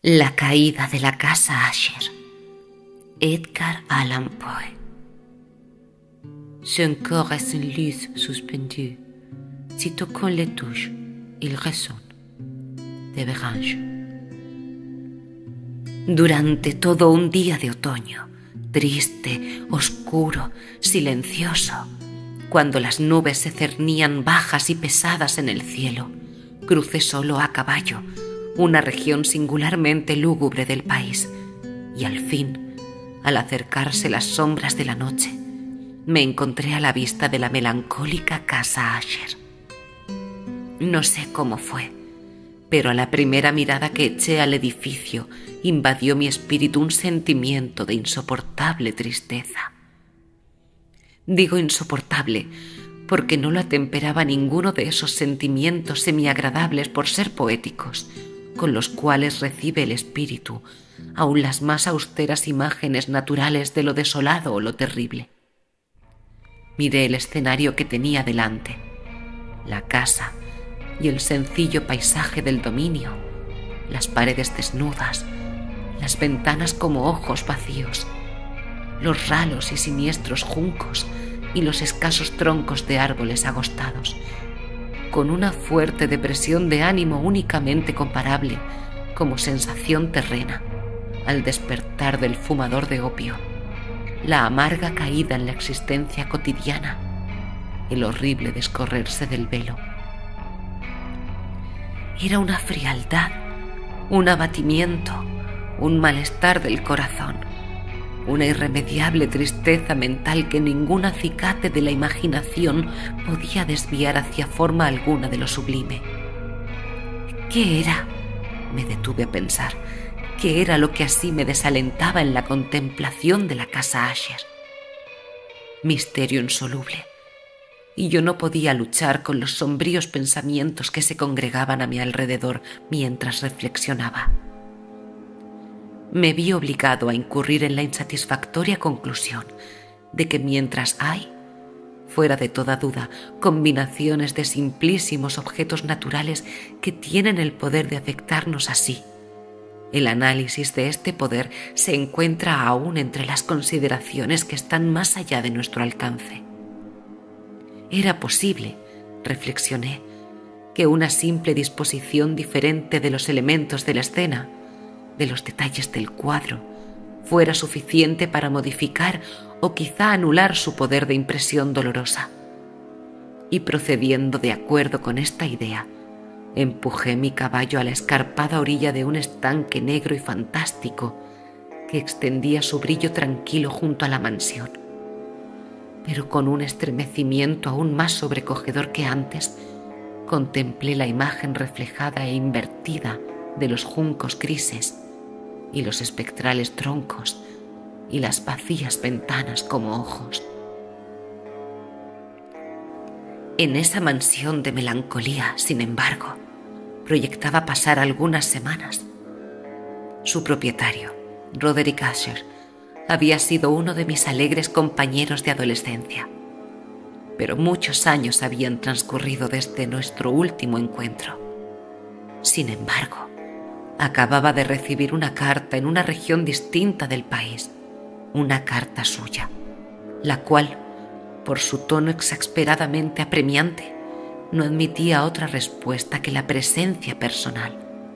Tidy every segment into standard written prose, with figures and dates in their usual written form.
La caída de la casa Asher. Edgar Allan Poe. Son corps est une luz suspendue. Si toquons les touches, il résonne. De Béranger. Durante todo un día de otoño, triste, oscuro, silencioso, cuando las nubes se cernían bajas y pesadas en el cielo, crucé solo a caballo una región singularmente lúgubre del país, y al fin, al acercarse las sombras de la noche, me encontré a la vista de la melancólica casa Asher. No sé cómo fue, pero a la primera mirada que eché al edificio invadió mi espíritu un sentimiento de insoportable tristeza. Digo insoportable porque no lo atemperaba ninguno de esos sentimientos semiagradables por ser poéticos, con los cuales recibe el espíritu aun las más austeras imágenes naturales de lo desolado o lo terrible. Miré el escenario que tenía delante, la casa y el sencillo paisaje del dominio, las paredes desnudas, las ventanas como ojos vacíos, los ralos y siniestros juncos y los escasos troncos de árboles agostados, con una fuerte depresión de ánimo únicamente comparable como sensación terrena al despertar del fumador de opio, la amarga caída en la existencia cotidiana, el horrible descorrerse del velo. Era una frialdad, un abatimiento, un malestar del corazón, una irremediable tristeza mental que ningún acicate de la imaginación podía desviar hacia forma alguna de lo sublime. ¿Qué era? Me detuve a pensar. ¿Qué era lo que así me desalentaba en la contemplación de la casa Asher? Misterio insoluble. Y yo no podía luchar con los sombríos pensamientos que se congregaban a mi alrededor mientras reflexionaba. Me vi obligado a incurrir en la insatisfactoria conclusión de que mientras hay, fuera de toda duda, combinaciones de simplísimos objetos naturales que tienen el poder de afectarnos así, el análisis de este poder se encuentra aún entre las consideraciones que están más allá de nuestro alcance. Era posible, reflexioné, que una simple disposición diferente de los elementos de la escena, de los detalles del cuadro, fuera suficiente para modificar o quizá anular su poder de impresión dolorosa. Y procediendo de acuerdo con esta idea, empujé mi caballo a la escarpada orilla de un estanque negro y fantástico que extendía su brillo tranquilo junto a la mansión. Pero con un estremecimiento aún más sobrecogedor que antes, contemplé la imagen reflejada e invertida de los juncos grises y los espectrales troncos y las vacías ventanas como ojos. En esa mansión de melancolía, sin embargo, proyectaba pasar algunas semanas. Su propietario, Roderick Asher, había sido uno de mis alegres compañeros de adolescencia, pero muchos años habían transcurrido desde nuestro último encuentro. Sin embargo, acababa de recibir una carta en una región distinta del país, una carta suya, la cual, por su tono exasperadamente apremiante, no admitía otra respuesta que la presencia personal.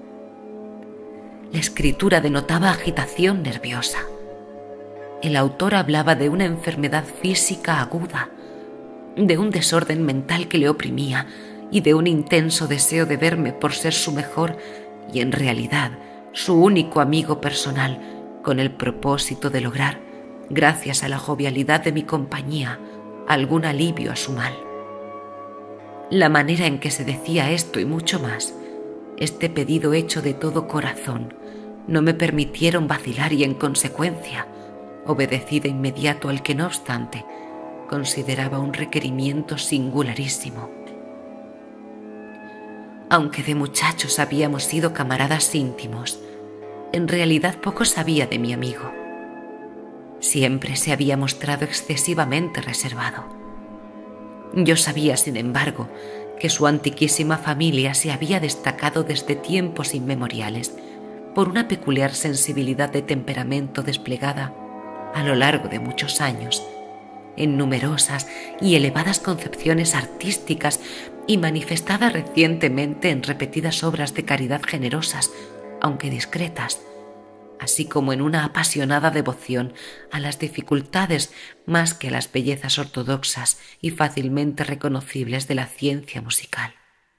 La escritura denotaba agitación nerviosa. El autor hablaba de una enfermedad física aguda, de un desorden mental que le oprimía y de un intenso deseo de verme por ser su mejor y en realidad su único amigo personal, con el propósito de lograr, gracias a la jovialidad de mi compañía, algún alivio a su mal. La manera en que se decía esto y mucho más, este pedido hecho de todo corazón, no me permitieron vacilar y en consecuencia obedecí de inmediato al que no obstante consideraba un requerimiento singularísimo. Aunque de muchachos habíamos sido camaradas íntimos, en realidad poco sabía de mi amigo. Siempre se había mostrado excesivamente reservado. Yo sabía, sin embargo, que su antiquísima familia se había destacado desde tiempos inmemoriales por una peculiar sensibilidad de temperamento desplegada a lo largo de muchos años en numerosas y elevadas concepciones artísticas y manifestada recientemente en repetidas obras de caridad generosas, aunque discretas, así como en una apasionada devoción a las dificultades más que a las bellezas ortodoxas y fácilmente reconocibles de la ciencia musical.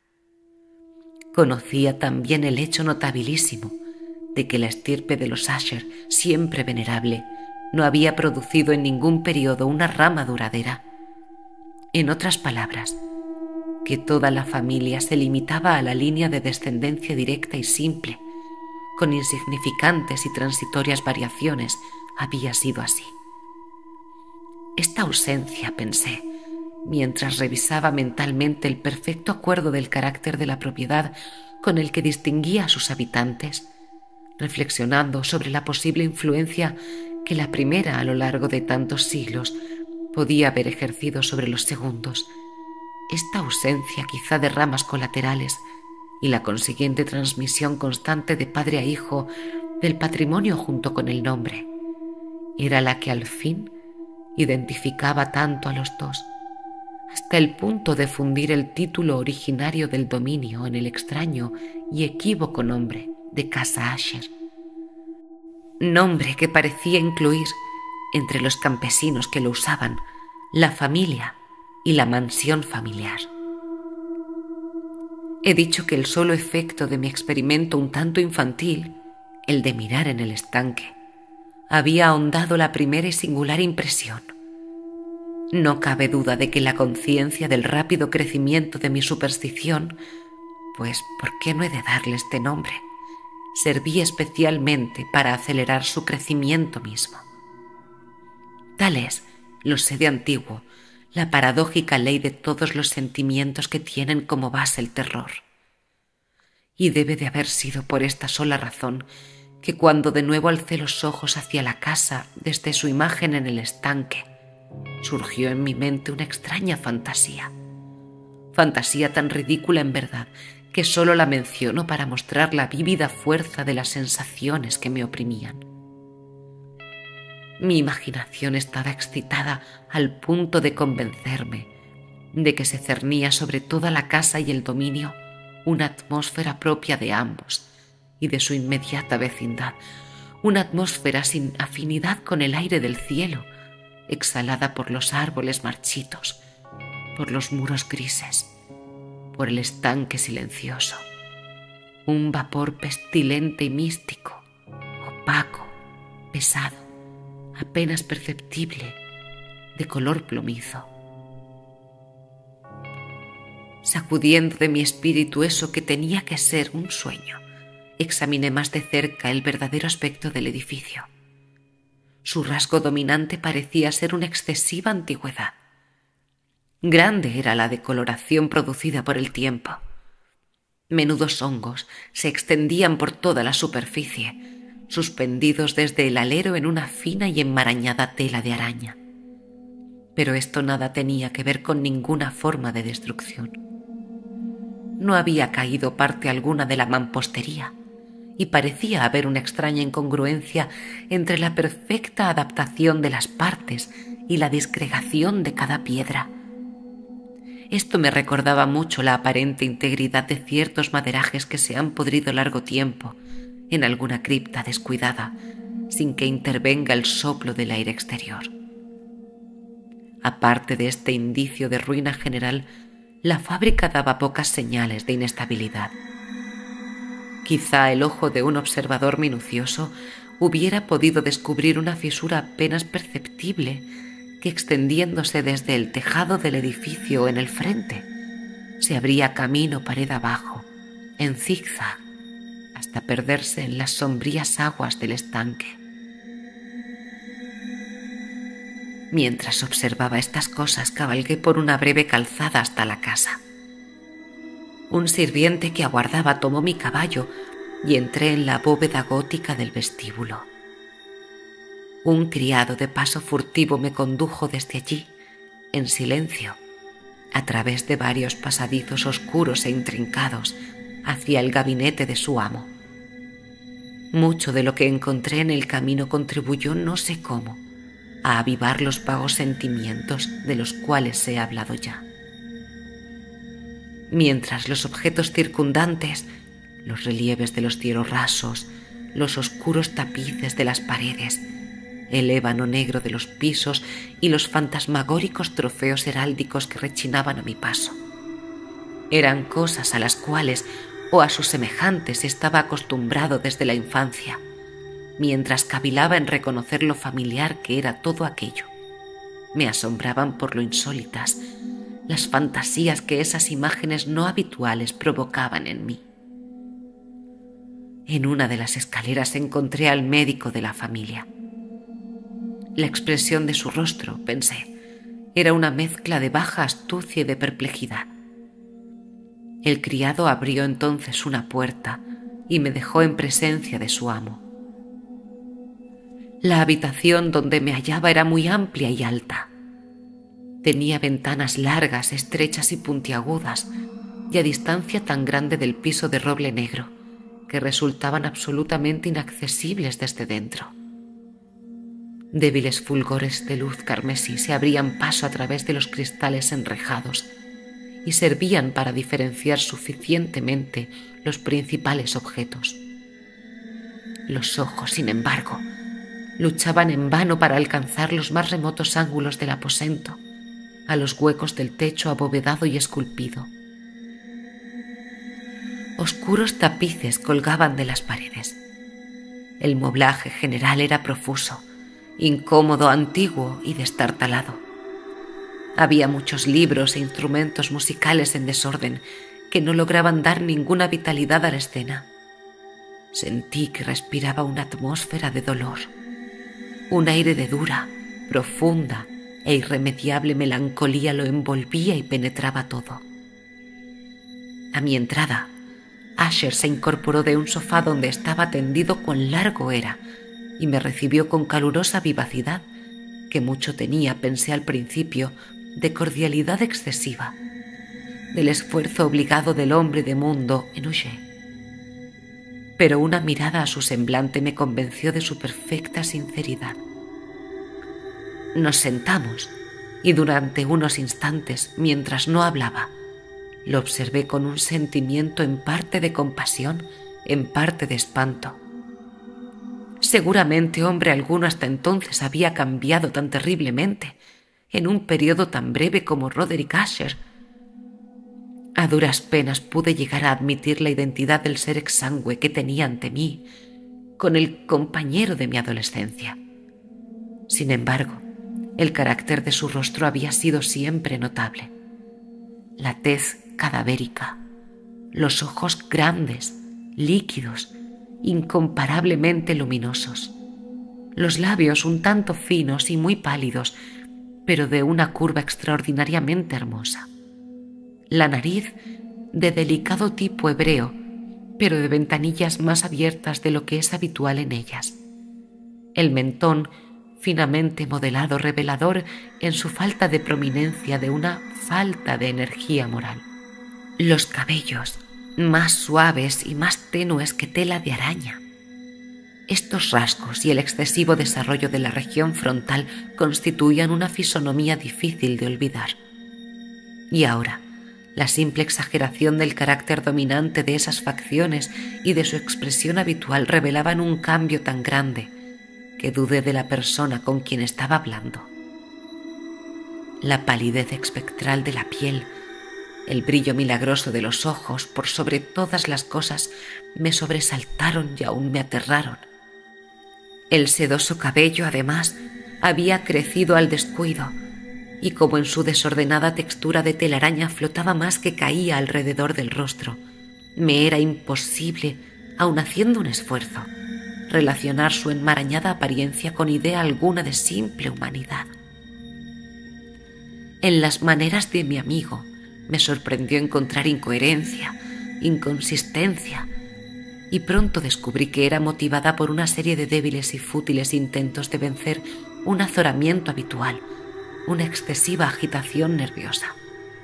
Conocía también el hecho notabilísimo de que la estirpe de los Asher, siempre venerable, no había producido en ningún periodo una rama duradera. En otras palabras, que toda la familia se limitaba a la línea de descendencia directa y simple, con insignificantes y transitorias variaciones, había sido así. Esta ausencia, pensé, mientras revisaba mentalmente el perfecto acuerdo del carácter de la propiedad con el que distinguía a sus habitantes, reflexionando sobre la posible influencia que la primera a lo largo de tantos siglos podía haber ejercido sobre los segundos. Esta ausencia quizá de ramas colaterales y la consiguiente transmisión constante de padre a hijo del patrimonio junto con el nombre era la que al fin identificaba tanto a los dos, hasta el punto de fundir el título originario del dominio en el extraño y equívoco nombre de Casa Asher, nombre que parecía incluir, entre los campesinos que lo usaban, la familia y la mansión familiar. He dicho que el solo efecto de mi experimento un tanto infantil, el de mirar en el estanque, había ahondado la primera y singular impresión. No cabe duda de que la conciencia del rápido crecimiento de mi superstición, pues ¿por qué no he de darle este nombre?, servía especialmente para acelerar su crecimiento mismo. Tal es, lo sé de antiguo, la paradójica ley de todos los sentimientos que tienen como base el terror. Y debe de haber sido por esta sola razón que cuando de nuevo alcé los ojos hacia la casa desde su imagen en el estanque, surgió en mi mente una extraña fantasía tan ridícula en verdad que solo la menciono para mostrar la vívida fuerza de las sensaciones que me oprimían. Mi imaginación estaba excitada al punto de convencerme de que se cernía sobre toda la casa y el dominio una atmósfera propia de ambos y de su inmediata vecindad, una atmósfera sin afinidad con el aire del cielo, exhalada por los árboles marchitos, por los muros grises, por el estanque silencioso, un vapor pestilente y místico, opaco, pesado, apenas perceptible, de color plomizo. Sacudiendo de mi espíritu eso que tenía que ser un sueño, examiné más de cerca el verdadero aspecto del edificio. Su rasgo dominante parecía ser una excesiva antigüedad. Grande era la decoloración producida por el tiempo. Menudos hongos se extendían por toda la superficie, suspendidos desde el alero en una fina y enmarañada tela de araña. Pero esto nada tenía que ver con ninguna forma de destrucción. No había caído parte alguna de la mampostería, y parecía haber una extraña incongruencia entre la perfecta adaptación de las partes y la disgregación de cada piedra. Esto me recordaba mucho la aparente integridad de ciertos maderajes que se han podrido largo tiempo en alguna cripta descuidada, sin que intervenga el soplo del aire exterior. Aparte de este indicio de ruina general, la fábrica daba pocas señales de inestabilidad. Quizá el ojo de un observador minucioso hubiera podido descubrir una fisura apenas perceptible que, extendiéndose desde el tejado del edificio en el frente, se abría camino pared abajo, en zigzag, hasta perderse en las sombrías aguas del estanque. Mientras observaba estas cosas, cabalgué por una breve calzada hasta la casa. Un sirviente que aguardaba tomó mi caballo y entré en la bóveda gótica del vestíbulo. Un criado de paso furtivo me condujo desde allí, en silencio, a través de varios pasadizos oscuros e intrincados, hacia el gabinete de su amo. Mucho de lo que encontré en el camino contribuyó, no sé cómo, a avivar los vagos sentimientos de los cuales he hablado ya. Mientras los objetos circundantes, los relieves de los cielos rasos, los oscuros tapices de las paredes, el ébano negro de los pisos y los fantasmagóricos trofeos heráldicos que rechinaban a mi paso, eran cosas a las cuales o a sus semejantes estaba acostumbrado desde la infancia, mientras cavilaba en reconocer lo familiar que era todo aquello. Me asombraban por lo insólitas las fantasías que esas imágenes no habituales provocaban en mí. En una de las escaleras encontré al médico de la familia. La expresión de su rostro, pensé, era una mezcla de baja astucia y de perplejidad. El criado abrió entonces una puerta y me dejó en presencia de su amo. La habitación donde me hallaba era muy amplia y alta. Tenía ventanas largas, estrechas y puntiagudas, y a distancia tan grande del piso de roble negro, que resultaban absolutamente inaccesibles desde dentro. Débiles fulgores de luz carmesí se abrían paso a través de los cristales enrejados y servían para diferenciar suficientemente los principales objetos. Los ojos, sin embargo, luchaban en vano para alcanzar los más remotos ángulos del aposento, a los huecos del techo abovedado y esculpido. Oscuros tapices colgaban de las paredes. El moblaje general era profuso, incómodo, antiguo y destartalado. Había muchos libros e instrumentos musicales en desorden que no lograban dar ninguna vitalidad a la escena. Sentí que respiraba una atmósfera de dolor. Un aire de dura, profunda e irremediable melancolía lo envolvía y penetraba todo. A mi entrada, Asher se incorporó de un sofá donde estaba tendido cuán largo era y me recibió con calurosa vivacidad que mucho tenía, pensé al principio, de cordialidad excesiva, del esfuerzo obligado del hombre de mundo en huir. Pero una mirada a su semblante me convenció de su perfecta sinceridad. Nos sentamos y durante unos instantes, mientras no hablaba, lo observé con un sentimiento en parte de compasión, en parte de espanto. Seguramente hombre alguno hasta entonces había cambiado tan terriblemente en un periodo tan breve como Roderick Asher. A duras penas pude llegar a admitir la identidad del ser exangüe que tenía ante mí con el compañero de mi adolescencia. Sin embargo, el carácter de su rostro había sido siempre notable. La tez cadavérica, los ojos grandes, líquidos, incomparablemente luminosos, los labios un tanto finos y muy pálidos, pero de una curva extraordinariamente hermosa, la nariz de delicado tipo hebreo, pero de ventanillas más abiertas de lo que es habitual en ellas, el mentón finamente modelado, revelador en su falta de prominencia de una falta de energía moral, los cabellos más suaves y más tenues que tela de araña. Estos rasgos y el excesivo desarrollo de la región frontal constituían una fisonomía difícil de olvidar. Y ahora, la simple exageración del carácter dominante de esas facciones y de su expresión habitual revelaban un cambio tan grande que dudé de la persona con quien estaba hablando. La palidez espectral de la piel, el brillo milagroso de los ojos, por sobre todas las cosas, me sobresaltaron y aún me aterraron. El sedoso cabello, además, había crecido al descuido, y como en su desordenada textura de telaraña flotaba más que caía alrededor del rostro, me era imposible, aun haciendo un esfuerzo, relacionar su enmarañada apariencia con idea alguna de simple humanidad. En las maneras de mi amigo me sorprendió encontrar incoherencia, inconsistencia, y pronto descubrí que era motivada por una serie de débiles y fútiles intentos de vencer un azoramiento habitual, una excesiva agitación nerviosa.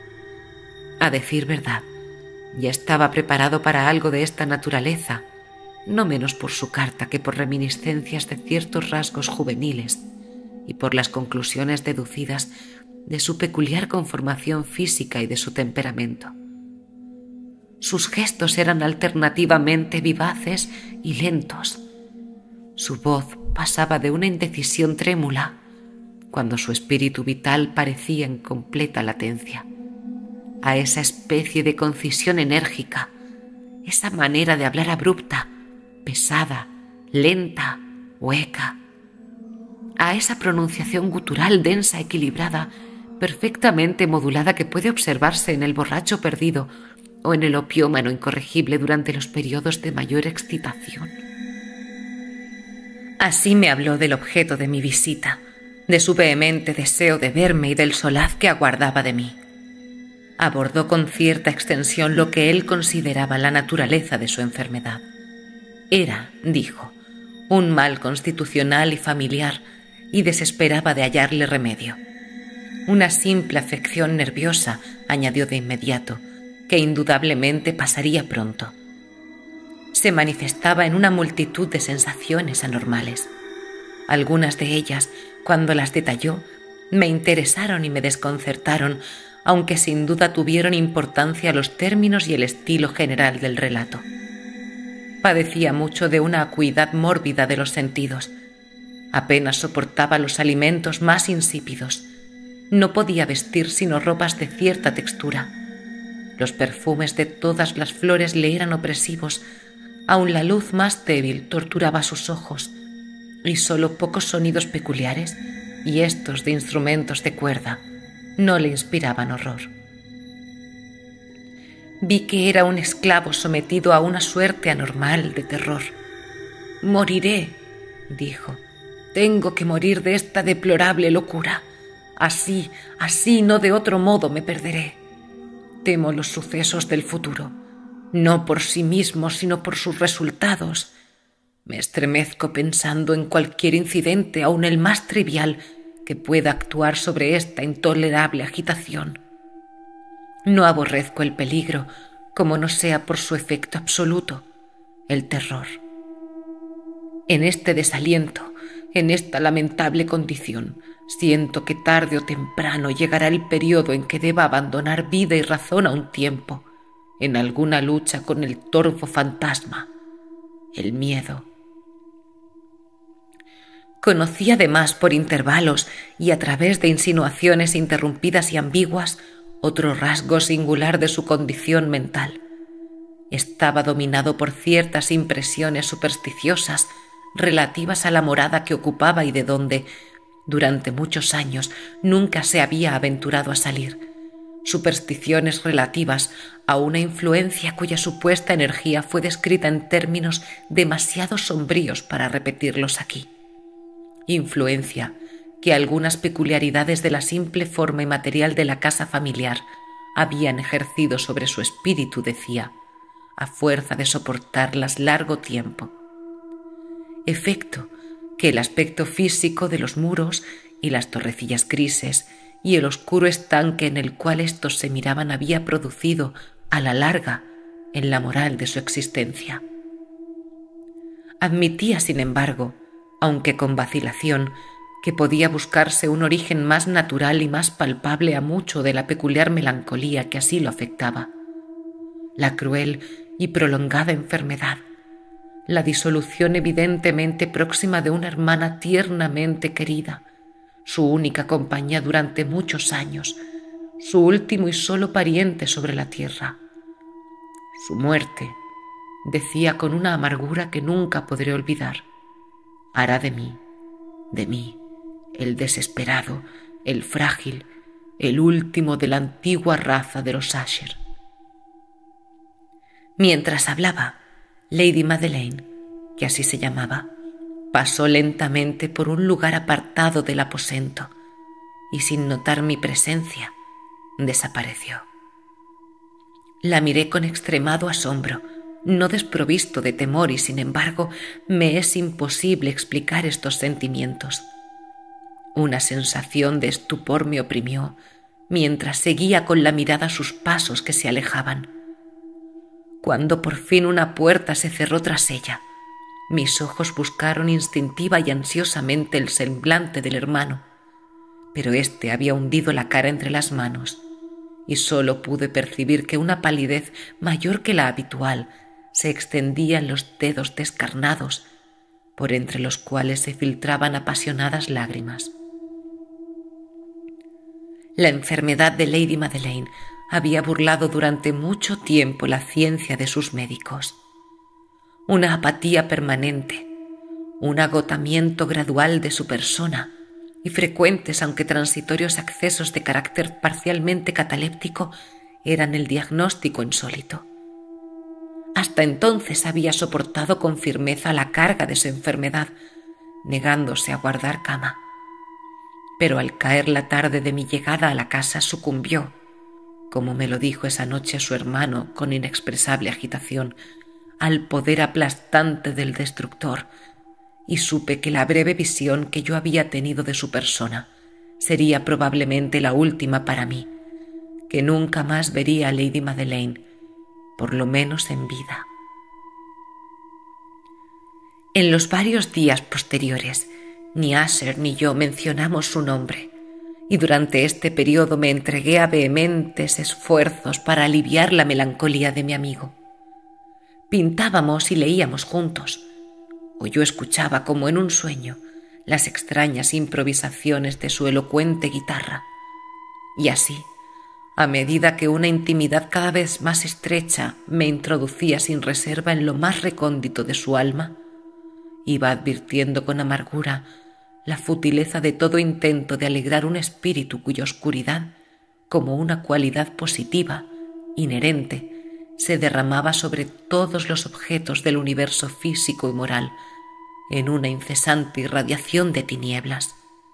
A decir verdad, ya estaba preparado para algo de esta naturaleza, no menos por su carta que por reminiscencias de ciertos rasgos juveniles y por las conclusiones deducidas de su peculiar conformación física y de su temperamento. Sus gestos eran alternativamente vivaces y lentos. Su voz pasaba de una indecisión trémula, cuando su espíritu vital parecía en completa latencia, a esa especie de concisión enérgica, esa manera de hablar abrupta, pesada, lenta, hueca, a esa pronunciación gutural densa, equilibrada, perfectamente modulada que puede observarse en el borracho perdido o en el opiómano incorregible durante los periodos de mayor excitación. Así me habló del objeto de mi visita, de su vehemente deseo de verme y del solaz que aguardaba de mí. Abordó con cierta extensión lo que él consideraba la naturaleza de su enfermedad. Era, dijo, un mal constitucional y familiar, y desesperaba de hallarle remedio. Una simple afección nerviosa, añadió de inmediato, que indudablemente pasaría pronto. Se manifestaba en una multitud de sensaciones anormales. Algunas de ellas, cuando las detalló, me interesaron y me desconcertaron, aunque sin duda tuvieron importancia los términos y el estilo general del relato. Padecía mucho de una acuidad mórbida de los sentidos. Apenas soportaba los alimentos más insípidos. No podía vestir sino ropas de cierta textura. Los perfumes de todas las flores le eran opresivos, aun la luz más débil torturaba sus ojos, y sólo pocos sonidos peculiares, y estos de instrumentos de cuerda, no le inspiraban horror. Vi que era un esclavo sometido a una suerte anormal de terror. «Moriré», dijo. «Tengo que morir de esta deplorable locura. Así, no de otro modo me perderé. Temo los sucesos del futuro, no por sí mismos, sino por sus resultados. Me estremezco pensando en cualquier incidente, aun el más trivial, que pueda actuar sobre esta intolerable agitación. No aborrezco el peligro, como no sea por su efecto absoluto, el terror. En este desaliento, en esta lamentable condición, siento que tarde o temprano llegará el periodo en que deba abandonar vida y razón a un tiempo, en alguna lucha con el torvo fantasma, el miedo. Conocí además por intervalos y a través de insinuaciones interrumpidas y ambiguas otro rasgo singular de su condición mental. Estaba dominado por ciertas impresiones supersticiosas relativas a la morada que ocupaba y de donde, durante muchos años, nunca se había aventurado a salir. Supersticiones relativas a una influencia cuya supuesta energía fue descrita en términos demasiado sombríos para repetirlos aquí. Influencia que algunas peculiaridades de la simple forma y material de la casa familiar habían ejercido sobre su espíritu, decía, a fuerza de soportarlas largo tiempo. Efecto que el aspecto físico de los muros y las torrecillas grises y el oscuro estanque en el cual éstos se miraban había producido, a la larga, en la moral de su existencia. Admitía, sin embargo, aunque con vacilación, que podía buscarse un origen más natural y más palpable a mucho de la peculiar melancolía que así lo afectaba. La cruel y prolongada enfermedad, la disolución evidentemente próxima de una hermana tiernamente querida, su única compañía durante muchos años, su último y solo pariente sobre la tierra. Su muerte, decía con una amargura que nunca podré olvidar, hará de mí, el desesperado, el frágil, el último de la antigua raza de los Usher. Mientras hablaba, Lady Madeleine, que así se llamaba, pasó lentamente por un lugar apartado del aposento y, sin notar mi presencia, desapareció. La miré con extremado asombro, no desprovisto de temor, y sin embargo me es imposible explicar estos sentimientos. Una sensación de estupor me oprimió mientras seguía con la mirada sus pasos que se alejaban. Cuando por fin una puerta se cerró tras ella, Mis ojos buscaron instintiva y ansiosamente el semblante del hermano, pero éste había hundido la cara entre las manos, y sólo pude percibir que una palidez mayor que la habitual se extendía en los dedos descarnados, por entre los cuales se filtraban apasionadas lágrimas. La enfermedad de Lady Madeleine había burlado durante mucho tiempo la ciencia de sus médicos. Una apatía permanente, un agotamiento gradual de su persona y frecuentes aunque transitorios accesos de carácter parcialmente cataléptico eran el diagnóstico insólito. Hasta entonces había soportado con firmeza la carga de su enfermedad, negándose a guardar cama. Pero al caer la tarde de mi llegada a la casa sucumbió, como me lo dijo esa noche su hermano con inexpresable agitación, al poder aplastante del destructor, y supe que la breve visión que yo había tenido de su persona sería probablemente la última para mí, que nunca más vería a Lady Madeleine, por lo menos en vida. En los varios días posteriores, ni Usher ni yo mencionamos su nombre, y durante este periodo me entregué a vehementes esfuerzos para aliviar la melancolía de mi amigo. Pintábamos y leíamos juntos, o yo escuchaba como en un sueño las extrañas improvisaciones de su elocuente guitarra, y así, a medida que una intimidad cada vez más estrecha me introducía sin reserva en lo más recóndito de su alma, iba advirtiendo con amargura la futileza de todo intento de alegrar un espíritu cuya oscuridad, como una cualidad positiva, inherente, se derramaba sobre todos los objetos del universo físico y moral en una incesante irradiación de tinieblas.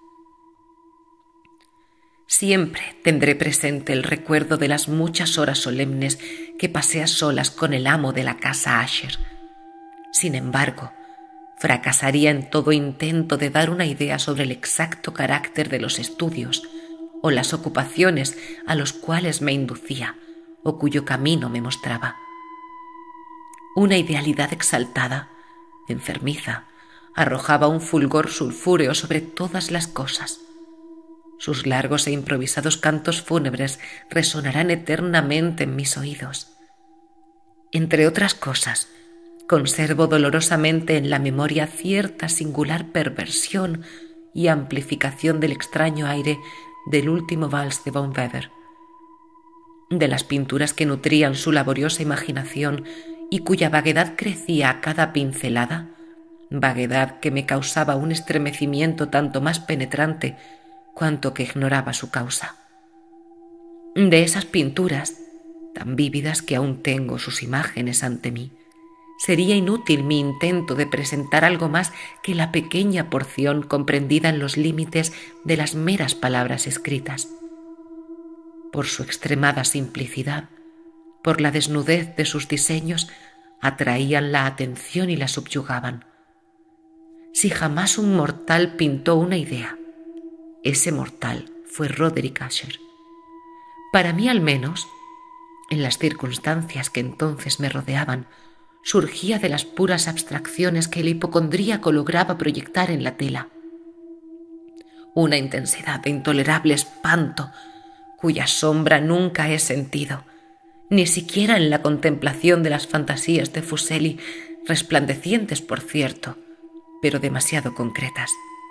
Siempre tendré presente el recuerdo de las muchas horas solemnes que pasé a solas con el amo de la casa Usher. Sin embargo, fracasaría en todo intento de dar una idea sobre el exacto carácter de los estudios o las ocupaciones a los cuales me inducía o cuyo camino me mostraba. Una idealidad exaltada, enfermiza, arrojaba un fulgor sulfúreo sobre todas las cosas. Sus largos e improvisados cantos fúnebres resonarán eternamente en mis oídos. Entre otras cosas, conservo dolorosamente en la memoria cierta singular perversión y amplificación del extraño aire del último vals de Von Weber, de las pinturas que nutrían su laboriosa imaginación y cuya vaguedad crecía a cada pincelada, vaguedad que me causaba un estremecimiento tanto más penetrante cuanto que ignoraba su causa. De esas pinturas, tan vívidas que aún tengo sus imágenes ante mí, sería inútil mi intento de presentar algo más que la pequeña porción comprendida en los límites de las meras palabras escritas. Por su extremada simplicidad, por la desnudez de sus diseños, atraían la atención y la subyugaban. Si jamás un mortal pintó una idea, ese mortal fue Roderick Usher. Para mí, al menos, en las circunstancias que entonces me rodeaban, surgía de las puras abstracciones que el hipocondríaco lograba proyectar en la tela. Una intensidad de intolerable espanto, cuya sombra nunca he sentido, ni siquiera en la contemplación de las fantasías de Fuseli, resplandecientes, por cierto, pero demasiado concretas.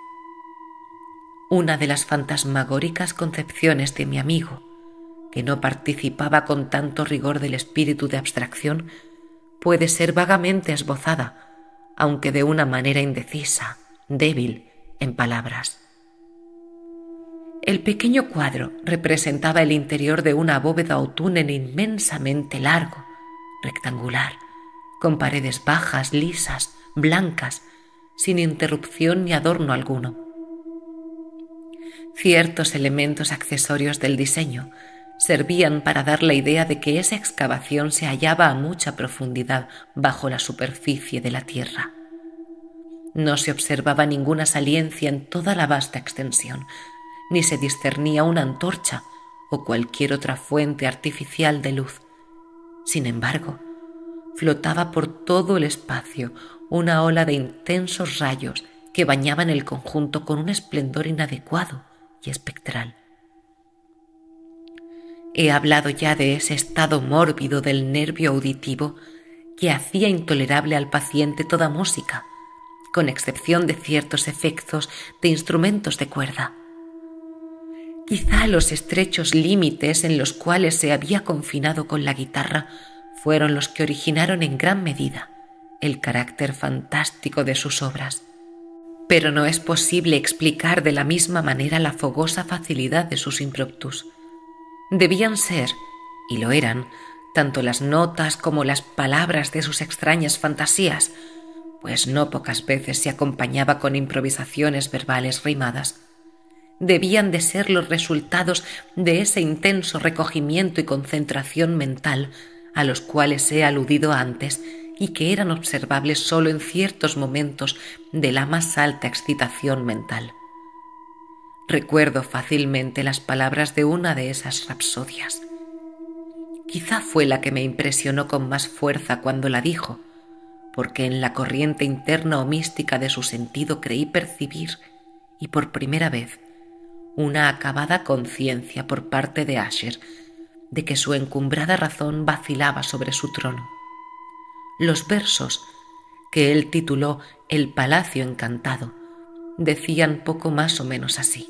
Una de las fantasmagóricas concepciones de mi amigo, que no participaba con tanto rigor del espíritu de abstracción, puede ser vagamente esbozada, aunque de una manera indecisa, débil, en palabras. El pequeño cuadro representaba el interior de una bóveda o túnel inmensamente largo, rectangular, con paredes bajas, lisas, blancas, sin interrupción ni adorno alguno. Ciertos elementos accesorios del diseño servían para dar la idea de que esa excavación se hallaba a mucha profundidad bajo la superficie de la tierra. No se observaba ninguna saliencia en toda la vasta extensión, ni se discernía una antorcha o cualquier otra fuente artificial de luz. Sin embargo, flotaba por todo el espacio una ola de intensos rayos que bañaban el conjunto con un esplendor inadecuado y espectral. He hablado ya de ese estado mórbido del nervio auditivo que hacía intolerable al paciente toda música, con excepción de ciertos efectos de instrumentos de cuerda. Quizá los estrechos límites en los cuales se había confinado con la guitarra fueron los que originaron en gran medida el carácter fantástico de sus obras. Pero no es posible explicar de la misma manera la fogosa facilidad de sus impromptus. Debían ser, y lo eran, tanto las notas como las palabras de sus extrañas fantasías, pues no pocas veces se acompañaba con improvisaciones verbales rimadas. Debían de ser los resultados de ese intenso recogimiento y concentración mental a los cuales he aludido antes y que eran observables sólo en ciertos momentos de la más alta excitación mental. Recuerdo fácilmente las palabras de una de esas rapsodias. Quizá fue la que me impresionó con más fuerza cuando la dijo, porque en la corriente interna o mística de su sentido creí percibir, y por primera vez, una acabada conciencia por parte de Asher de que su encumbrada razón vacilaba sobre su trono. Los versos, que él tituló El Palacio Encantado, decían poco más o menos así: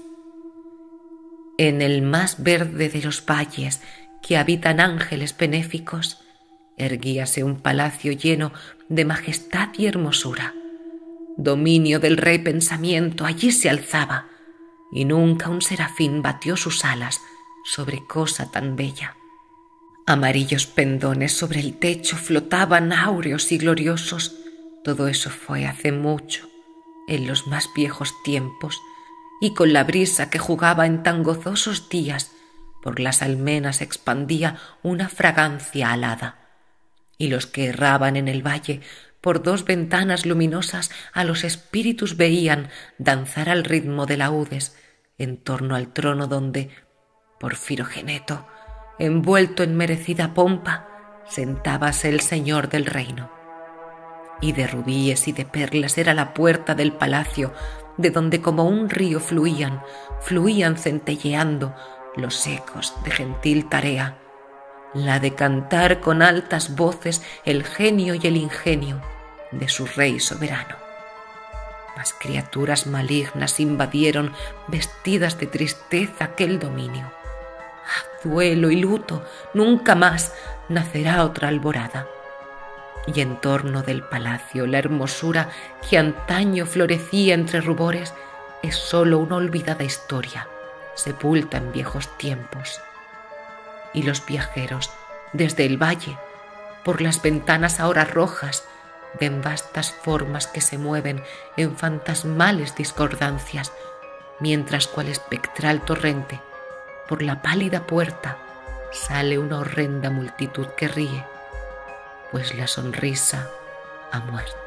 en el más verde de los valles que habitan ángeles benéficos, erguíase un palacio lleno de majestad y hermosura. Dominio del rey pensamiento allí se alzaba, y nunca un serafín batió sus alas sobre cosa tan bella. Amarillos pendones sobre el techo flotaban áureos y gloriosos. Todo eso fue hace mucho, en los más viejos tiempos, y con la brisa que jugaba en tan gozosos días, por las almenas expandía una fragancia alada, y los que erraban en el valle por dos ventanas luminosas a los espíritus veían danzar al ritmo de laúdes en torno al trono donde, por Firogeneto, envuelto en merecida pompa, sentábase el señor del reino. Y de rubíes y de perlas era la puerta del palacio, de donde como un río fluían centelleando los ecos de gentil tarea, la de cantar con altas voces el genio y el ingenio de su rey soberano. Mas criaturas malignas invadieron vestidas de tristeza aquel dominio. Duelo y luto, nunca más nacerá otra alborada. Y en torno del palacio la hermosura que antaño florecía entre rubores es sólo una olvidada historia, sepulta en viejos tiempos. Y los viajeros, desde el valle, por las ventanas ahora rojas, ven vastas formas que se mueven en fantasmales discordancias, mientras cual espectral torrente, por la pálida puerta, sale una horrenda multitud que ríe, pues la sonrisa ha muerto.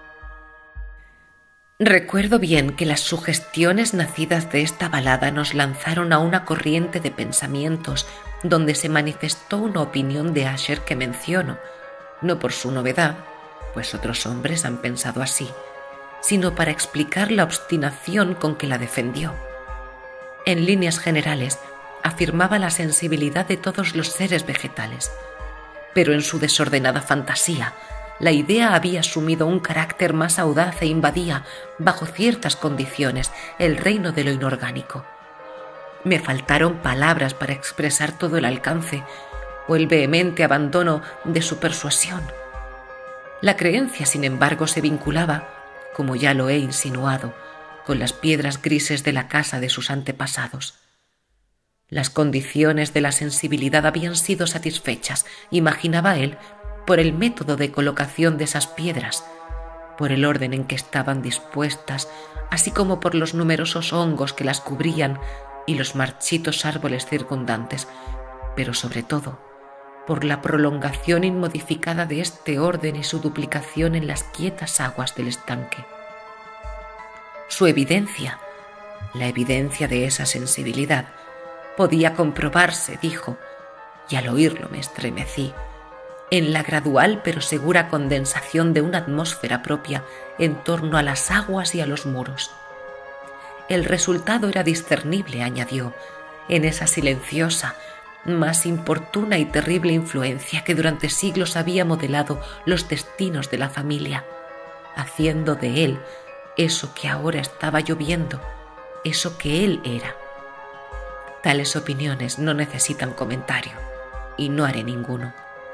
Recuerdo bien que las sugestiones nacidas de esta balada nos lanzaron a una corriente de pensamientos donde se manifestó una opinión de Asher que menciono, no por su novedad, pues otros hombres han pensado así, sino para explicar la obstinación con que la defendió. En líneas generales, afirmaba la sensibilidad de todos los seres vegetales, pero en su desordenada fantasía, la idea había asumido un carácter más audaz e invadía, bajo ciertas condiciones, el reino de lo inorgánico. Me faltaron palabras para expresar todo el alcance o el vehemente abandono de su persuasión. La creencia, sin embargo, se vinculaba, como ya lo he insinuado, con las piedras grises de la casa de sus antepasados. Las condiciones de la sensibilidad habían sido satisfechas, imaginaba él, por el método de colocación de esas piedras, por el orden en que estaban dispuestas, así como por los numerosos hongos que las cubrían y los marchitos árboles circundantes, pero sobre todo por la prolongación inmodificada de este orden y su duplicación en las quietas aguas del estanque. Su evidencia, la evidencia de esa sensibilidad, podía comprobarse, dijo, y al oírlo me estremecí, en la gradual pero segura condensación de una atmósfera propia en torno a las aguas y a los muros. El resultado era discernible, añadió, en esa silenciosa, más importuna y terrible influencia que durante siglos había modelado los destinos de la familia, haciendo de él eso que ahora estaba lloviendo, eso que él era. Tales opiniones no necesitan comentario, y no haré ninguno.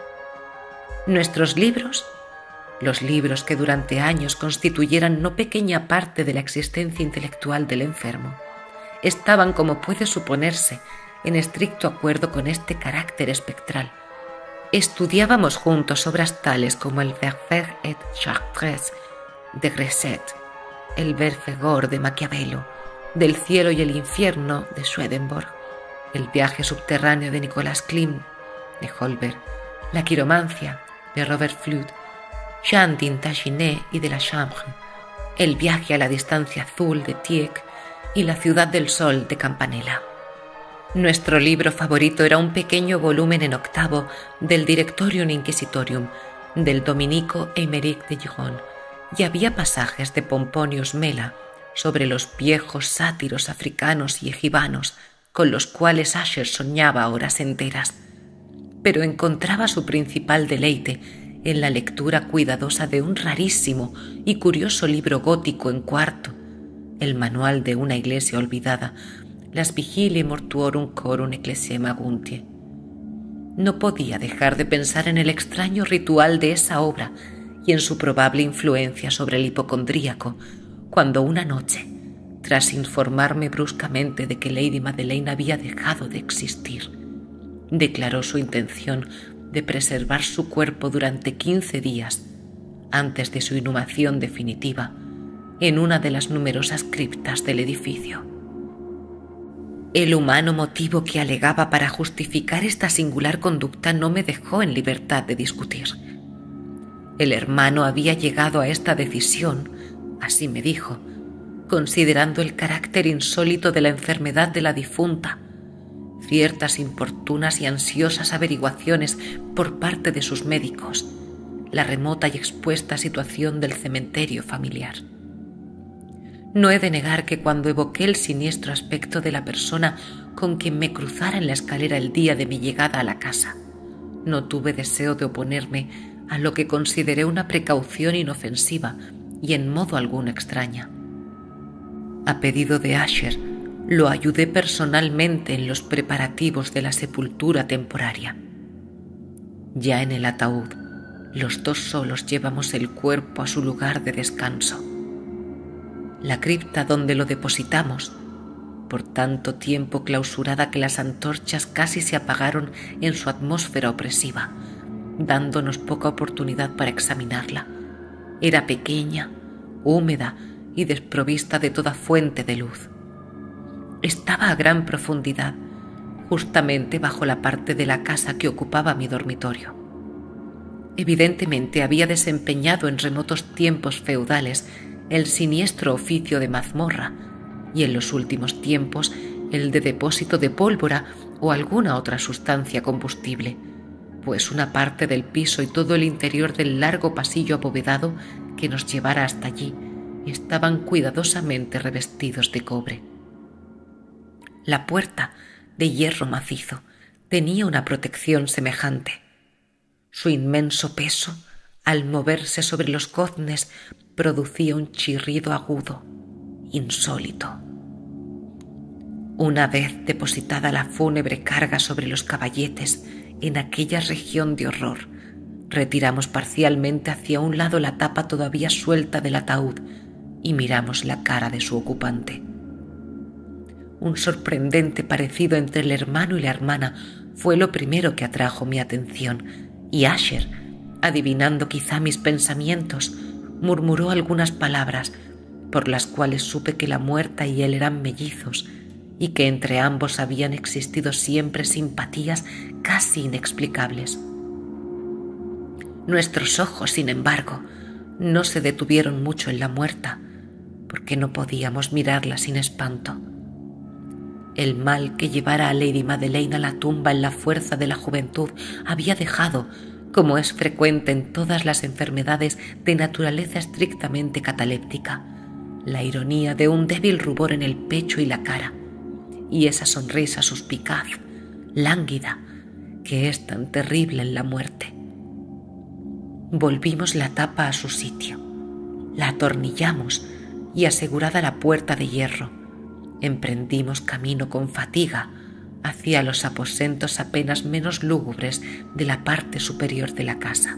Nuestros libros, los libros que durante años constituyeran no pequeña parte de la existencia intelectual del enfermo, estaban, como puede suponerse, en estricto acuerdo con este carácter espectral. Estudiábamos juntos obras tales como el Verfait et Chartres de Gresset, el Verfegor de Maquiavelo, del cielo y el infierno de Swedenborg, el viaje subterráneo de Nicolas Klimt de Holberg, la quiromancia de Robert Fludd, Jean d'Intaginet y de la Chambre, el viaje a la distancia azul de Tieck y la ciudad del sol de Campanella. Nuestro libro favorito era un pequeño volumen en octavo del Directorium Inquisitorium del dominico Aymeric de Giron, y había pasajes de Pomponius Mela sobre los viejos sátiros africanos y egibanos con los cuales Usher soñaba horas enteras, pero encontraba su principal deleite en la lectura cuidadosa de un rarísimo y curioso libro gótico en cuarto, el manual de una iglesia olvidada, Las Vigiliae Mortuorum Chorum Ecclesiae Maguntiae. No podía dejar de pensar en el extraño ritual de esa obra y en su probable influencia sobre el hipocondríaco, cuando una noche, tras informarme bruscamente de que Lady Madeleine había dejado de existir, declaró su intención de preservar su cuerpo durante 15 días antes de su inhumación definitiva en una de las numerosas criptas del edificio. El humano motivo que alegaba para justificar esta singular conducta no me dejó en libertad de discutir. El hermano había llegado a esta decisión, así me dijo, considerando el carácter insólito de la enfermedad de la difunta, ciertas importunas y ansiosas averiguaciones por parte de sus médicos, la remota y expuesta situación del cementerio familiar. No he de negar que cuando evoqué el siniestro aspecto de la persona con quien me cruzara en la escalera el día de mi llegada a la casa, no tuve deseo de oponerme a lo que consideré una precaución inofensiva y en modo alguno extraña. A pedido de Usher, lo ayudé personalmente en los preparativos de la sepultura temporaria. Ya en el ataúd, los dos solos llevamos el cuerpo a su lugar de descanso. La cripta donde lo depositamos, por tanto tiempo clausurada que las antorchas casi se apagaron en su atmósfera opresiva, dándonos poca oportunidad para examinarla, era pequeña, húmeda y desprovista de toda fuente de luz. Estaba a gran profundidad, justamente bajo la parte de la casa que ocupaba mi dormitorio. Evidentemente había desempeñado en remotos tiempos feudales el siniestro oficio de mazmorra y en los últimos tiempos el de depósito de pólvora o alguna otra sustancia combustible, pues una parte del piso y todo el interior del largo pasillo abovedado que nos llevara hasta allí estaban cuidadosamente revestidos de cobre. La puerta, de hierro macizo, tenía una protección semejante. Su inmenso peso, al moverse sobre los goznes, producía un chirrido agudo, insólito. Una vez depositada la fúnebre carga sobre los caballetes en aquella región de horror, retiramos parcialmente hacia un lado la tapa todavía suelta del ataúd y miramos la cara de su ocupante. Un sorprendente parecido entre el hermano y la hermana fue lo primero que atrajo mi atención, y Usher, adivinando quizá mis pensamientos, murmuró algunas palabras por las cuales supe que la muerta y él eran mellizos y que entre ambos habían existido siempre simpatías casi inexplicables. Nuestros ojos, sin embargo, no se detuvieron mucho en la muerta, porque no podíamos mirarla sin espanto. El mal que llevara a Lady Madeleine a la tumba en la fuerza de la juventud había dejado, como es frecuente en todas las enfermedades de naturaleza estrictamente cataléptica, la ironía de un débil rubor en el pecho y la cara, y esa sonrisa suspicaz, lánguida, que es tan terrible en la muerte. Volvimos la tapa a su sitio, la atornillamos y, asegurada la puerta de hierro, emprendimos camino con fatiga hacia los aposentos apenas menos lúgubres de la parte superior de la casa.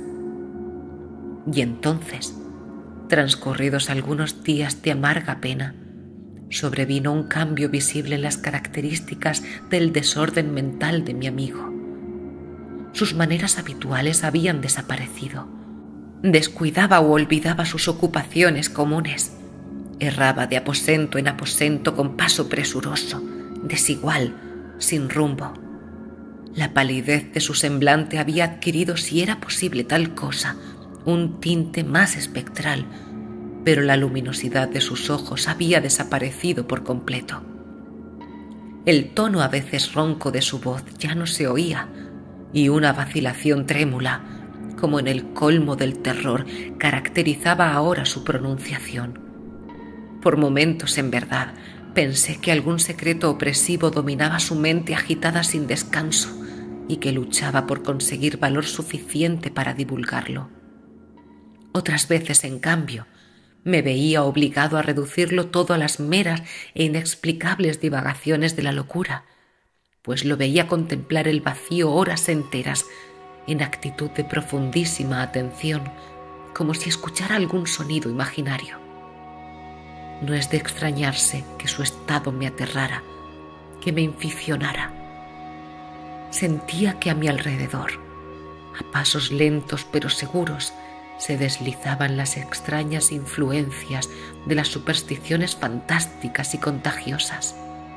Y entonces, transcurridos algunos días de amarga pena, sobrevino un cambio visible en las características del desorden mental de mi amigo. Sus maneras habituales habían desaparecido. Descuidaba o olvidaba sus ocupaciones comunes. Erraba de aposento en aposento con paso presuroso, desigual, sin rumbo. La palidez de su semblante había adquirido, si era posible tal cosa, un tinte más espectral, pero la luminosidad de sus ojos había desaparecido por completo. El tono a veces ronco de su voz ya no se oía, y una vacilación trémula, como en el colmo del terror, caracterizaba ahora su pronunciación. Por momentos, en verdad, pensé que algún secreto opresivo dominaba su mente agitada sin descanso y que luchaba por conseguir valor suficiente para divulgarlo. Otras veces, en cambio, me veía obligado a reducirlo todo a las meras e inexplicables divagaciones de la locura, pues lo veía contemplar el vacío horas enteras en actitud de profundísima atención, como si escuchara algún sonido imaginario. No es de extrañarse que su estado me aterrara, que me inficionara. Sentía que a mi alrededor, a pasos lentos pero seguros, se deslizaban las extrañas influencias de las supersticiones fantásticas y contagiosas.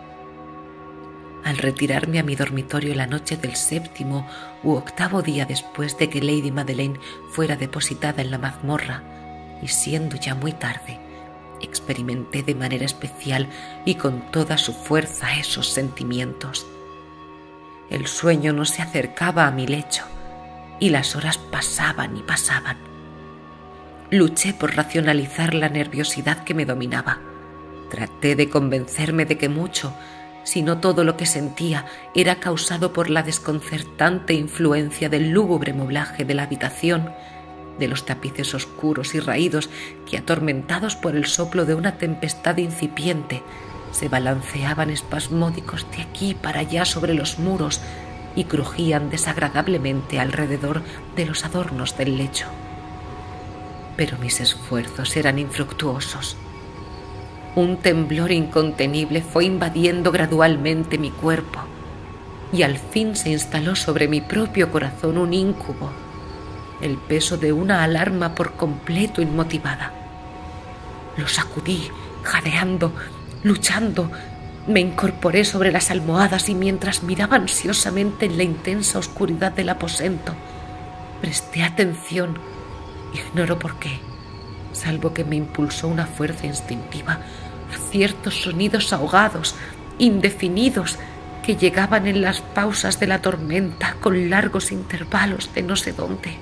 Al retirarme a mi dormitorio la noche del 7º u 8º día después de que Lady Madeleine fuera depositada en la mazmorra, y siendo ya muy tarde, experimenté de manera especial y con toda su fuerza esos sentimientos. El sueño no se acercaba a mi lecho y las horas pasaban y pasaban. Luché por racionalizar la nerviosidad que me dominaba. Traté de convencerme de que mucho, si no todo lo que sentía, era causado por la desconcertante influencia del lúgubre moblaje de la habitación, de los tapices oscuros y raídos que, atormentados por el soplo de una tempestad incipiente, se balanceaban espasmódicos de aquí para allá sobre los muros y crujían desagradablemente alrededor de los adornos del lecho. Pero mis esfuerzos eran infructuosos. Un temblor incontenible fue invadiendo gradualmente mi cuerpo y al fin se instaló sobre mi propio corazón un íncubo, el peso de una alarma por completo inmotivada. Lo sacudí, jadeando, luchando. Me incorporé sobre las almohadas y mientras miraba ansiosamente en la intensa oscuridad del aposento, presté atención, ignoro por qué, salvo que me impulsó una fuerza instintiva, a ciertos sonidos ahogados, indefinidos, que llegaban en las pausas de la tormenta con largos intervalos de no sé dónde.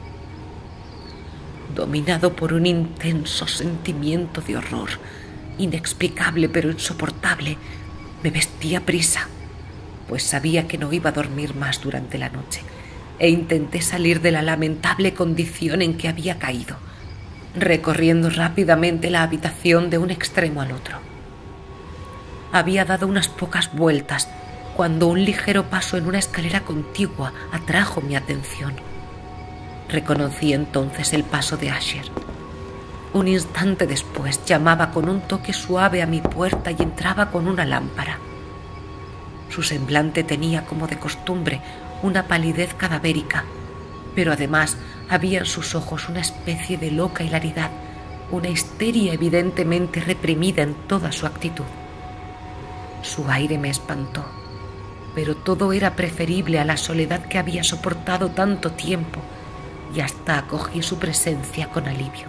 Dominado por un intenso sentimiento de horror, inexplicable pero insoportable, me vestí a prisa, pues sabía que no iba a dormir más durante la noche, e intenté salir de la lamentable condición en que había caído, recorriendo rápidamente la habitación de un extremo al otro. Había dado unas pocas vueltas cuando un ligero paso en una escalera contigua atrajo mi atención. Reconocí entonces el paso de Asher. Un instante después llamaba con un toque suave a mi puerta y entraba con una lámpara. Su semblante tenía, como de costumbre, una palidez cadavérica, pero además había en sus ojos una especie de loca hilaridad, una histeria evidentemente reprimida en toda su actitud. Su aire me espantó, pero todo era preferible a la soledad que había soportado tanto tiempo, y hasta acogí su presencia con alivio.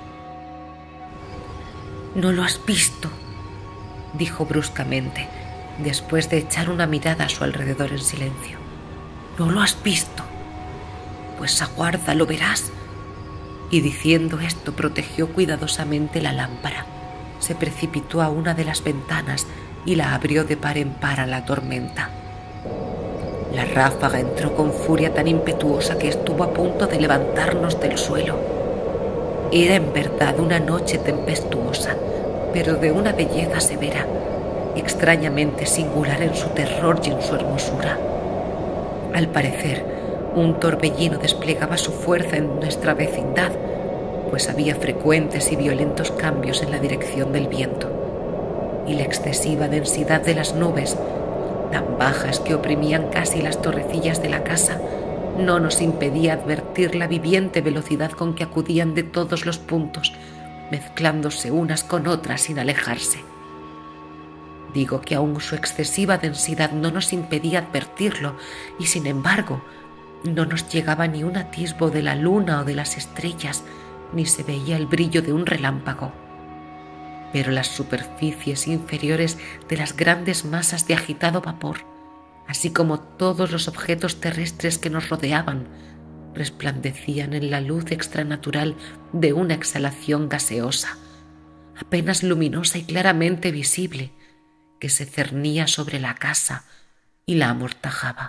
«¿No lo has visto?», dijo bruscamente, después de echar una mirada a su alrededor en silencio. «¿No lo has visto?». pues aguarda, lo verás. Y diciendo esto protegió cuidadosamente la lámpara, se precipitó a una de las ventanas y la abrió de par en par a la tormenta. La ráfaga entró con furia tan impetuosa que estuvo a punto de levantarnos del suelo. Era en verdad una noche tempestuosa, pero de una belleza severa, extrañamente singular en su terror y en su hermosura. Al parecer, un torbellino desplegaba su fuerza en nuestra vecindad, pues había frecuentes y violentos cambios en la dirección del viento, y la excesiva densidad de las nubes, tan bajas que oprimían casi las torrecillas de la casa, no nos impedía advertir la viviente velocidad con que acudían de todos los puntos, mezclándose unas con otras sin alejarse. Digo que aún su excesiva densidad no nos impedía advertirlo, y sin embargo no nos llegaba ni un atisbo de la luna o de las estrellas, ni se veía el brillo de un relámpago. Pero las superficies inferiores de las grandes masas de agitado vapor, así como todos los objetos terrestres que nos rodeaban, resplandecían en la luz extranatural de una exhalación gaseosa, apenas luminosa y claramente visible, que se cernía sobre la casa y la amortajaba.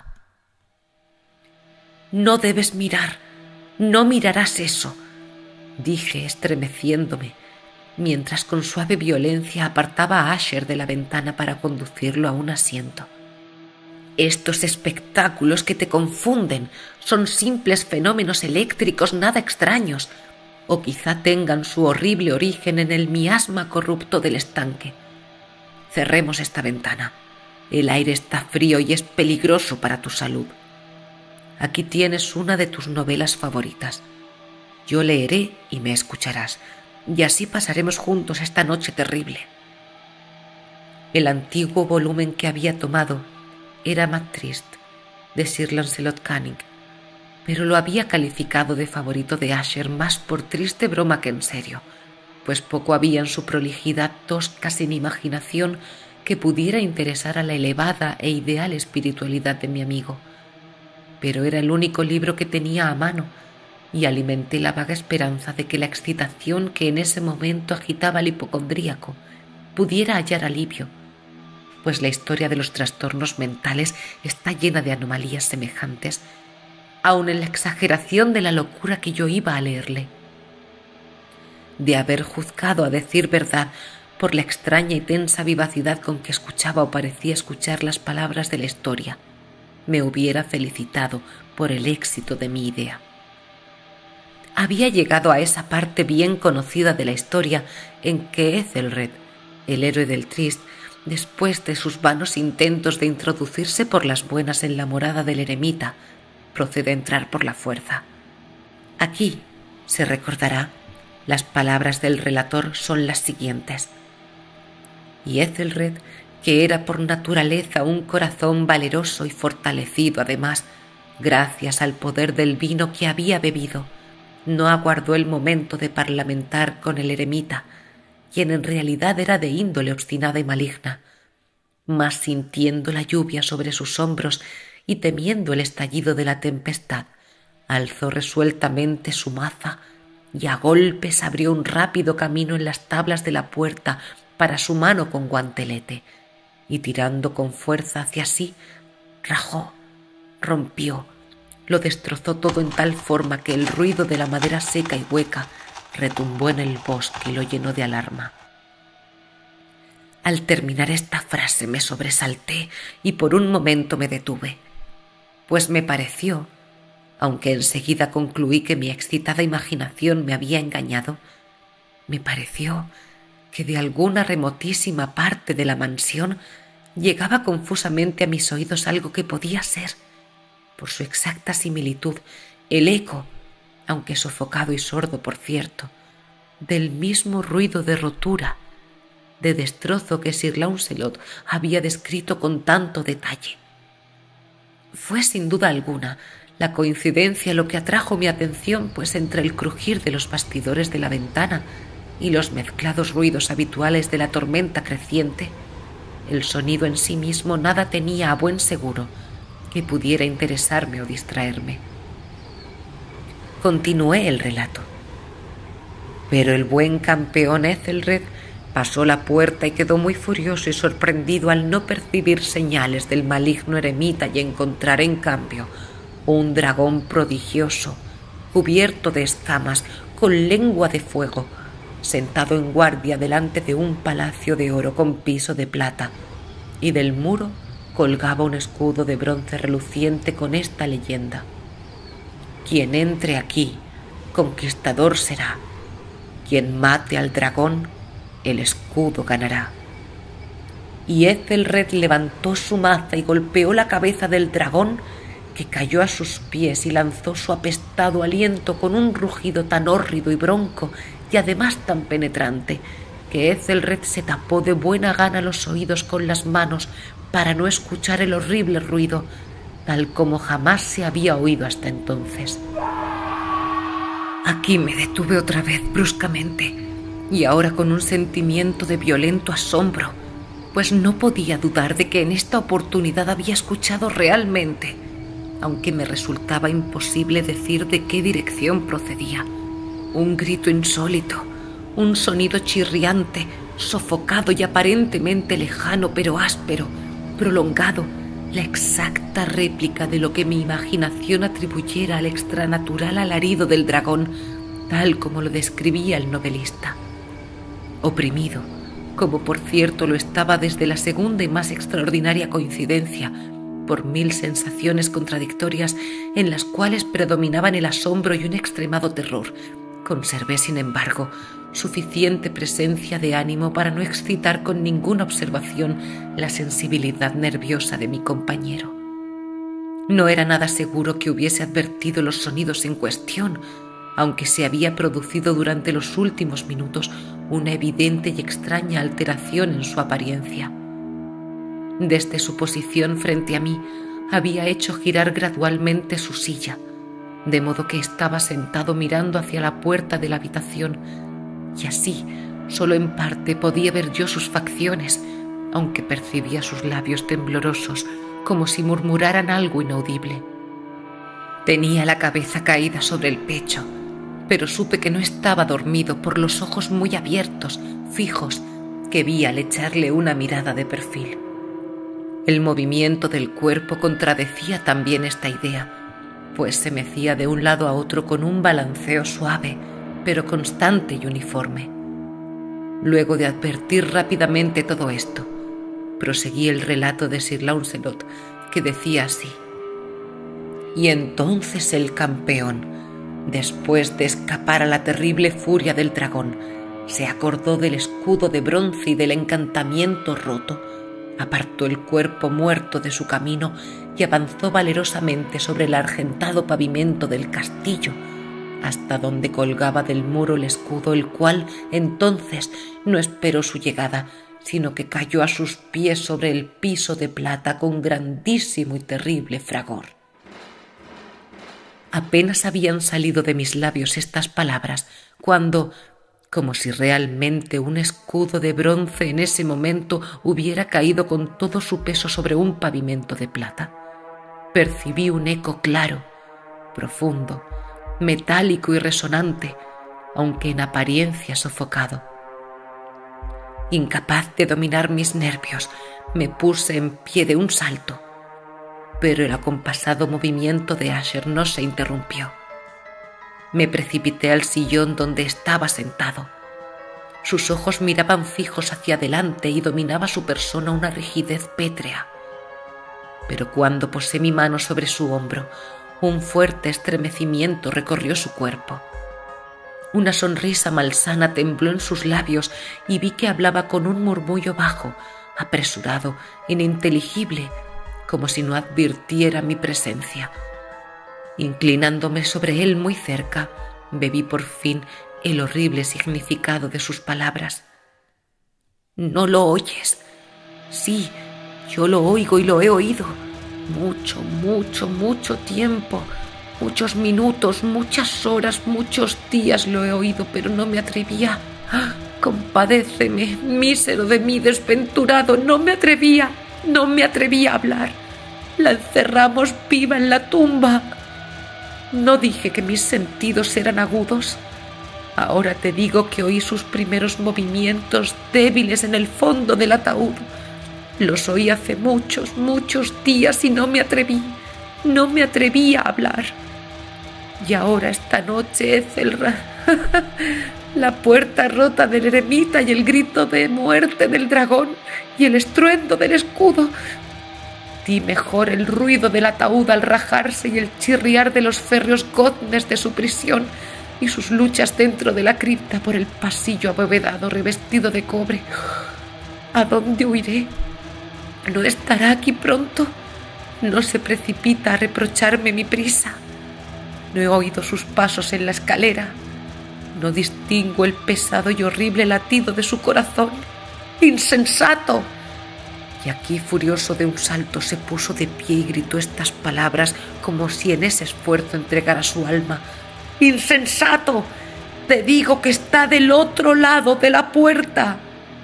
«No debes mirar, no mirarás eso», dije estremeciéndome, mientras con suave violencia apartaba a Asher de la ventana para conducirlo a un asiento. «Estos espectáculos que te confunden son simples fenómenos eléctricos nada extraños, o quizá tengan su horrible origen en el miasma corrupto del estanque. Cerremos esta ventana. El aire está frío y es peligroso para tu salud. Aquí tienes una de tus novelas favoritas. Yo leeré y me escucharás, y así pasaremos juntos esta noche terrible». El antiguo volumen que había tomado era Matt Trist, de Sir Lancelot Canning, pero lo había calificado de favorito de Asher más por triste broma que en serio, pues poco había en su prolijidad tosca sin imaginación que pudiera interesar a la elevada e ideal espiritualidad de mi amigo. Pero era el único libro que tenía a mano, y alimenté la vaga esperanza de que la excitación que en ese momento agitaba al hipocondríaco pudiera hallar alivio, pues la historia de los trastornos mentales está llena de anomalías semejantes, aun en la exageración de la locura que yo iba a leerle. De haber juzgado, a decir verdad, por la extraña y tensa vivacidad con que escuchaba o parecía escuchar las palabras de la historia, me hubiera felicitado por el éxito de mi idea. Había llegado a esa parte bien conocida de la historia en que Ethelred, el héroe del Trist, después de sus vanos intentos de introducirse por las buenas en la morada del eremita, procede a entrar por la fuerza. Aquí, se recordará, las palabras del relator son las siguientes: «Y Ethelred, que era por naturaleza un corazón valeroso y fortalecido además, gracias al poder del vino que había bebido, no aguardó el momento de parlamentar con el eremita, quien en realidad era de índole obstinada y maligna, mas sintiendo la lluvia sobre sus hombros y temiendo el estallido de la tempestad, alzó resueltamente su maza y a golpes abrió un rápido camino en las tablas de la puerta para su mano con guantelete, y tirando con fuerza hacia sí, rajó, rompió, lo destrozó todo en tal forma que el ruido de la madera seca y hueca retumbó en el bosque y lo llenó de alarma». Al terminar esta frase me sobresalté y por un momento me detuve, pues me pareció, aunque enseguida concluí que mi excitada imaginación me había engañado, me pareció que de alguna remotísima parte de la mansión llegaba confusamente a mis oídos algo que podía ser, por su exacta similitud, el eco, aunque sofocado y sordo por cierto, del mismo ruido de rotura, de destrozo que Sir Launcelot había descrito con tanto detalle. Fue sin duda alguna la coincidencia lo que atrajo mi atención, pues entre el crujir de los bastidores de la ventana y los mezclados ruidos habituales de la tormenta creciente, el sonido en sí mismo nada tenía a buen seguro que pudiera interesarme o distraerme. Continué el relato. Pero el buen campeón Ethelred pasó la puerta y quedó muy furioso y sorprendido al no percibir señales del maligno eremita y encontrar, en cambio, un dragón prodigioso, cubierto de escamas, con lengua de fuego, sentado en guardia delante de un palacio de oro con piso de plata, y del muro colgaba un escudo de bronce reluciente con esta leyenda: quien entre aquí, conquistador será. Quien mate al dragón, el escudo ganará. Y Ethelred levantó su maza y golpeó la cabeza del dragón, que cayó a sus pies y lanzó su apestado aliento con un rugido tan hórrido y bronco y además tan penetrante, que Ethelred se tapó de buena gana los oídos con las manos para no escuchar el horrible ruido, tal como jamás se había oído hasta entonces. Aquí me detuve otra vez bruscamente, y ahora con un sentimiento de violento asombro, pues no podía dudar de que en esta oportunidad había escuchado realmente, aunque me resultaba imposible decir de qué dirección procedía. Un grito insólito, un sonido chirriante, sofocado y aparentemente lejano, pero áspero, prolongado, la exacta réplica de lo que mi imaginación atribuyera al extranatural alarido del dragón, tal como lo describía el novelista. Oprimido, como por cierto lo estaba desde la segunda y más extraordinaria coincidencia, por 1000 sensaciones contradictorias en las cuales predominaban el asombro y un extremado terror, conservé, sin embargo, suficiente presencia de ánimo para no excitar con ninguna observación la sensibilidad nerviosa de mi compañero. No era nada seguro que hubiese advertido los sonidos en cuestión, aunque se había producido durante los últimos minutos una evidente y extraña alteración en su apariencia. Desde su posición frente a mí había hecho girar gradualmente su silla, de modo que estaba sentado mirando hacia la puerta de la habitación, y así, solo en parte podía ver yo sus facciones, aunque percibía sus labios temblorosos, como si murmuraran algo inaudible. Tenía la cabeza caída sobre el pecho, pero supe que no estaba dormido por los ojos muy abiertos, fijos, que vi al echarle una mirada de perfil. El movimiento del cuerpo contradecía también esta idea, pues se mecía de un lado a otro con un balanceo suave, pero constante y uniforme. Luego de advertir rápidamente todo esto, proseguí el relato de Sir Launcelot, que decía así: y entonces el campeón, después de escapar a la terrible furia del dragón, se acordó del escudo de bronce y del encantamiento roto, apartó el cuerpo muerto de su camino y avanzó valerosamente sobre el argentado pavimento del castillo, hasta donde colgaba del muro el escudo, el cual entonces no esperó su llegada, sino que cayó a sus pies sobre el piso de plata con grandísimo y terrible fragor. Apenas habían salido de mis labios estas palabras, cuando, como si realmente un escudo de bronce en ese momento hubiera caído con todo su peso sobre un pavimento de plata, percibí un eco claro, profundo, metálico y resonante, aunque en apariencia sofocado. Incapaz de dominar mis nervios, me puse en pie de un salto, pero el acompasado movimiento de Asher no se interrumpió. Me precipité al sillón donde estaba sentado. Sus ojos miraban fijos hacia adelante y dominaba su persona una rigidez pétrea. Pero cuando posé mi mano sobre su hombro, un fuerte estremecimiento recorrió su cuerpo. Una sonrisa malsana tembló en sus labios y vi que hablaba con un murmullo bajo, apresurado, ininteligible, como si no advirtiera mi presencia. Inclinándome sobre él muy cerca, bebí por fin el horrible significado de sus palabras. ¿No lo oyes? Sí, yo lo oigo y lo he oído. Mucho, mucho, mucho tiempo, muchos minutos, muchas horas, muchos días lo he oído, pero no me atrevía. ¡Ah! Compadéceme, mísero de mí, desventurado, no me atrevía a hablar. La encerramos viva en la tumba. ¿No dije que mis sentidos eran agudos? Ahora te digo que oí sus primeros movimientos débiles en el fondo del ataúd. Los oí hace muchos, muchos días y no me atreví a hablar. Y ahora esta noche Ethelred, la puerta rota del eremita y el grito de muerte del dragón y el estruendo del escudo. Di mejor el ruido del ataúd al rajarse y el chirriar de los férreos goznes de su prisión y sus luchas dentro de la cripta por el pasillo abovedado revestido de cobre. ¿A dónde huiré? ¿No estará aquí pronto? ¿No se precipita a reprocharme mi prisa? No he oído sus pasos en la escalera. No distingo el pesado y horrible latido de su corazón. ¡Insensato! Y aquí, furioso de un salto, se puso de pie y gritó estas palabras como si en ese esfuerzo entregara su alma. ¡Insensato! Te digo que está del otro lado de la puerta.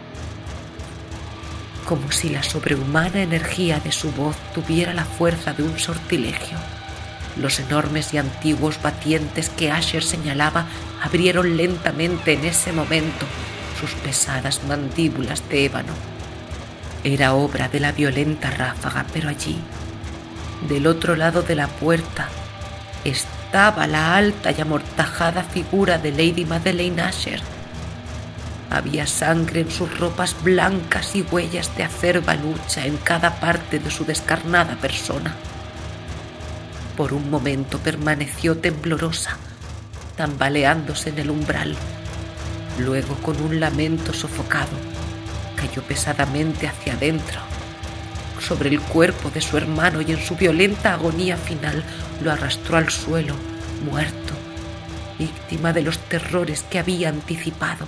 Como si la sobrehumana energía de su voz tuviera la fuerza de un sortilegio. Los enormes y antiguos batientes que Asher señalaba abrieron lentamente en ese momento sus pesadas mandíbulas de ébano. Era obra de la violenta ráfaga, pero allí, del otro lado de la puerta, estaba la alta y amortajada figura de Lady Madeleine Asher. Había sangre en sus ropas blancas y huellas de acerba lucha en cada parte de su descarnada persona. Por un momento permaneció temblorosa, tambaleándose en el umbral. Luego, con un lamento sofocado, cayó pesadamente hacia adentro, sobre el cuerpo de su hermano, y en su violenta agonía final lo arrastró al suelo, muerto, víctima de los terrores que había anticipado.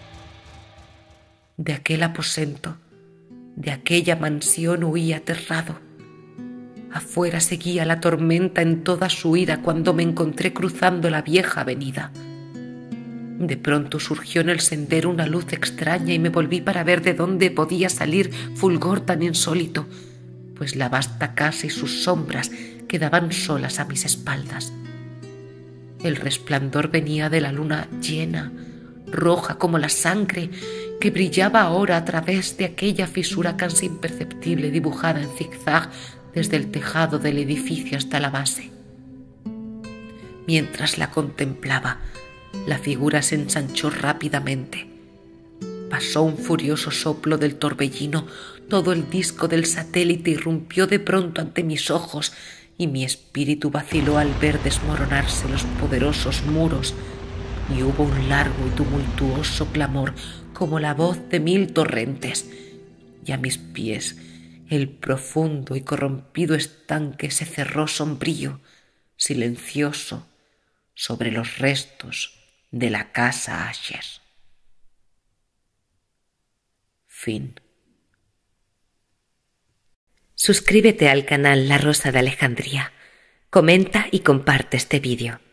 De aquel aposento, de aquella mansión huía aterrado. Afuera seguía la tormenta en toda su ira cuando me encontré cruzando la vieja avenida. De pronto surgió en el sendero una luz extraña y me volví para ver de dónde podía salir fulgor tan insólito, pues la vasta casa y sus sombras quedaban solas a mis espaldas. El resplandor venía de la luna llena, roja como la sangre, que brillaba ahora a través de aquella fisura casi imperceptible dibujada en zigzag desde el tejado del edificio hasta la base. Mientras la contemplaba, la figura se ensanchó rápidamente. Pasó un furioso soplo del torbellino, todo el disco del satélite irrumpió de pronto ante mis ojos y mi espíritu vaciló al ver desmoronarse los poderosos muros, y hubo un largo y tumultuoso clamor como la voz de 1000 torrentes, y a mis pies el profundo y corrompido estanque se cerró sombrío, silencioso, sobre los restos de la casa Asher. Fin. Suscríbete al canal La Rosa de Alejandría, comenta y comparte este vídeo.